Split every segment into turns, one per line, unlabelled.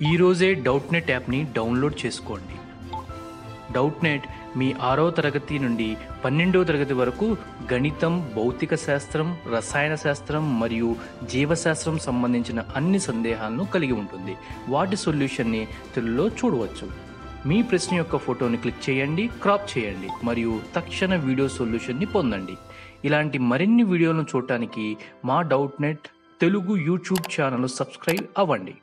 ఈరోజే డౌట్నెట్ యాప్ని డౌన్లోడ్ చేసుకోండి. డౌట్నెట్ మీ 6వ తరగతి నుండి 12వ తరగతి వరకు గణితం, భౌతిక శాస్త్రం, రసాయన శాస్త్రం మరియు జీవశాస్త్రం సంబంధించిన అన్ని సందేహాలను కలిగి ఉంటుంది. వాటి సొల్యూషన్ని తెలుగులో చూడవచ్చు. మీ ప్రశ్న యొక్క ఫోటోని క్లిక్ చేయండి, క్రాప్ చేయండి మరియు తక్షణ వీడియో సొల్యూషన్ని పొందండి. ఇలాంటి మరిన్ని వీడియోలను చూడటానికి మా Doubtnut Telugu YouTube channel subscribe అవ్వండి.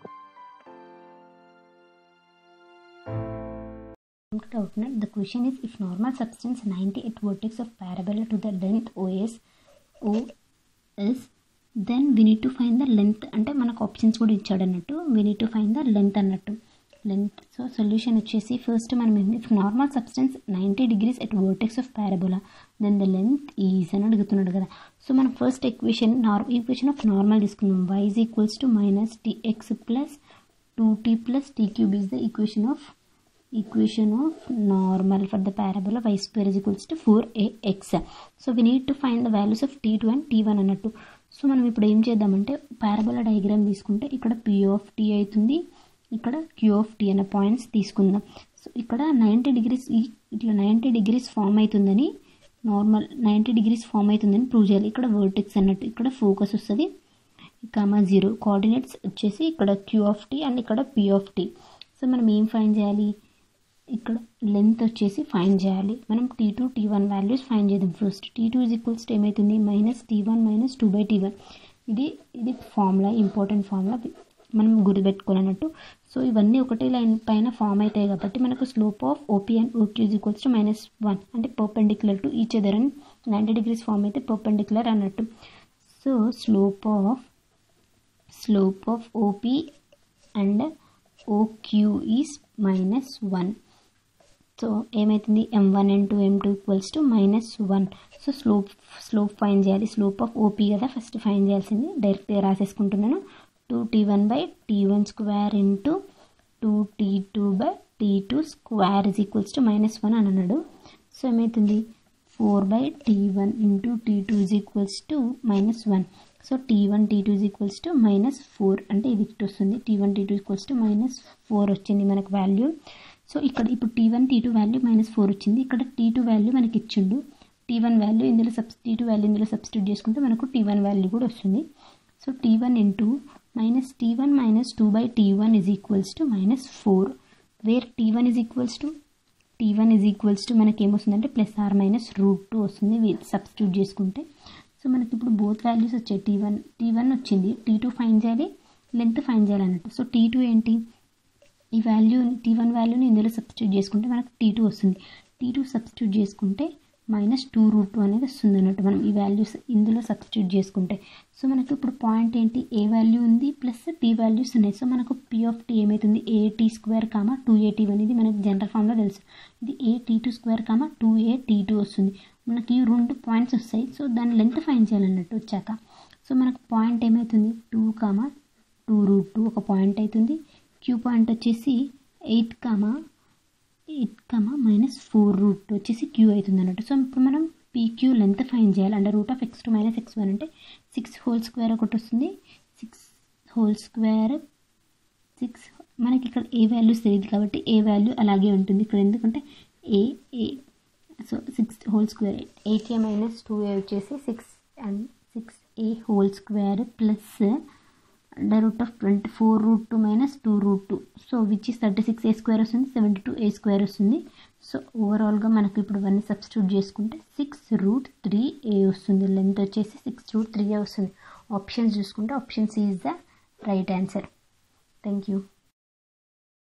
Doubtnut. The question is, if normal substance 90 at vertex of parabola to the length OS, then we need to find the length. అంటే మనకు ఆప్షన్స్ కూడా ఇచ్చాడు అన్నట్టు. we need to find the length అన్నట్టు. length. So solution వచ్చేసి first మనం if normal substance 90 degrees at vertex of parabola, then the length is అని అడుగుతున్నాడు కదా. సో మనం ఫస్ట్ ఈక్వేషన్ ఆఫ్ నార్మల్ తీసుకుందాం. y is equals to minus tx plus 2t plus t cube is the equation of normal for the parabola. Y square is equals to 4ax. So we need to find the values of t2 and t1 అన్నట్టు. So మనం ఇప్పుడు ఏం చేద్దామంటే parabola diagram తీసుకుంటే ఇక్కడ p of t అవుతుంది, ఇక్కడ q of t అనే పాయింట్స్ తీసుకుందాం. సో ఇక్కడ 90 డిగ్రీస్ ఇట్లా 90 డిగ్రీస్ ఫామ్ అవుతుందని నార్మల్ 90 డిగ్రీస్ ఫామ్ అవుతుందని ప్రూవ్ చేయాలి. ఇక్కడ వర్టెక్స్ అన్నట్టు, ఇక్కడ ఫోకస్ వస్తుంది, కామా 0. కోఆర్డినేట్స్ వచ్చేసి ఇక్కడ q of t అండ్ ఇక్కడ p of t. సో మనం ఏం ఫైండ్ చేయాలి, ఇక్కడ లెంత్ వచ్చేసి ఫైండ్ చేయాలి. మనం t2 t1 వాల్యూస్ ఫైండ్ చేద్దాం. First t2 is equals to ఏమవుతుంది, మైనస్ t1 మైనస్ 2/t1. ఇది ఫార్ములా, ఇంపార్టెంట్ ఫార్ములా మనం గుర్తుపెట్టుకోవాలన్నట్టు. సో ఇవన్నీ ఒకటే లైన్ పైన ఫామ్ అవుతాయి కాబట్టి మనకు slope of OP and OQ is equals to -1 అంటే పర్పెండిక్యులర్ టు ఈచ్ అదర్ అని 90 డిగ్రీస్ ఫామ్ అయితే పర్పెండిక్యులర్ అన్నట్టు. So slope of OP and OQ is -1. So ఏమవుతుంది, m1 and m2 equals to -1. So slope find చేయాలి. Slope of OP కదా first find చేయాల్సింది. డైరెక్ట్గా రాసేసుకుంటున్నాను. 2t1/t1 square into 2t2/t2 square is equals to -1 అని అన్నాడు. సో ఏమవుతుంది, 4/t1 into t2 is equals to -1. So t1 t2 is equals to -4 అంటే ఇది వస్తుంది. t1 t2 ఈక్వల్స్ టు -4 వచ్చింది మనకు వాల్యూ. సో ఇక్కడ ఇప్పుడు t1 t2 వాల్యూ -4 వచ్చింది. ఇక్కడ t2 వాల్యూ మనకి ఇచ్చిండు. t1 వాల్యూ ఇందులో సబ్స్టిట్యూట్ చేసుకుంటే మనకు t1 వాల్యూ కూడా వస్తుంది. So t1 into -t1 minus 2/t1 is equals to -4, where t1 is equals to మనకి ఏమొస్తుందంటే +or-√2 వస్తుంది సబ్స్టిట్యూట్ చేసుకుంటే. సో మనకి ఇప్పుడు బోత్ వాల్యూస్ వచ్చాయి. t1 వచ్చింది, t2 ఫైండ్ చేయాలి, లెంత్ ఫైండ్ చేయాలి అన్నట్టు. సో t2 ఏంటి, ఈ వాల్యూ t1 వాల్యూని ఇందులో సబ్స్టిట్యూట్ చేసుకుంటే మనకు t2 వస్తుంది. t2 సబ్స్టిట్యూట్ చేసుకుంటే -2√2 అనేది వస్తుంది అన్నట్టు మనం ఈ వాల్యూస్ ఇందులో సబ్స్టిట్యూట్ చేసుకుంటే. సో మనకు ఇప్పుడు పాయింట్ ఏంటి, ఏ వాల్యూ ఉంది ప్లస్ p వాల్యూస్ ఉన్నాయి. సో మనకు p of t ఏమవుతుంది, at² 2at1 అనేది మనకి జనరల్ ఫామ్లో తెలుసు. ఇది at2² 2at2 వస్తుంది. మనకి ఈ 2 పాయింట్స్ వస్తాయి. సో దాని లెంత్ ఫైండ్ చేయాలన్నట్టు వచ్చాక. సో మనకు పాయింట్ ఏమవుతుంది, 2, 2√2 ఒక పాయింట్ అవుతుంది. క్యూ పాయింట్ వచ్చేసి 8, -4√2 వచ్చేసి క్యూ అవుతుంది అన్నట్టు. సో ఇప్పుడు మనం PQ లెంత్ ఫైండ్ చేయాలి. √(x2 - x1) అంటే 6² ఒకటి వస్తుంది. 6 మనకి ఇక్కడ ఏ వాల్యూస్ తెలియదు కాబట్టి ఏ వాల్యూ అలాగే ఉంటుంది ఇక్కడ, ఎందుకంటే ఏ సో 6² 8a - 2a వచ్చేసి 6 and 6a² plus √24√2 - 2√2. So which is 36a² వస్తుంది, 72a² వస్తుంది. సో ఓవరాల్గా మనకు ఇప్పుడు ఇవన్నీ సబ్స్టిట్యూట్ చేసుకుంటే 6√3a వస్తుంది. లెంత్ వచ్చేసి 6√3a వస్తుంది. ఆప్షన్స్ చూసుకుంటే option C is the right answer. Thank you.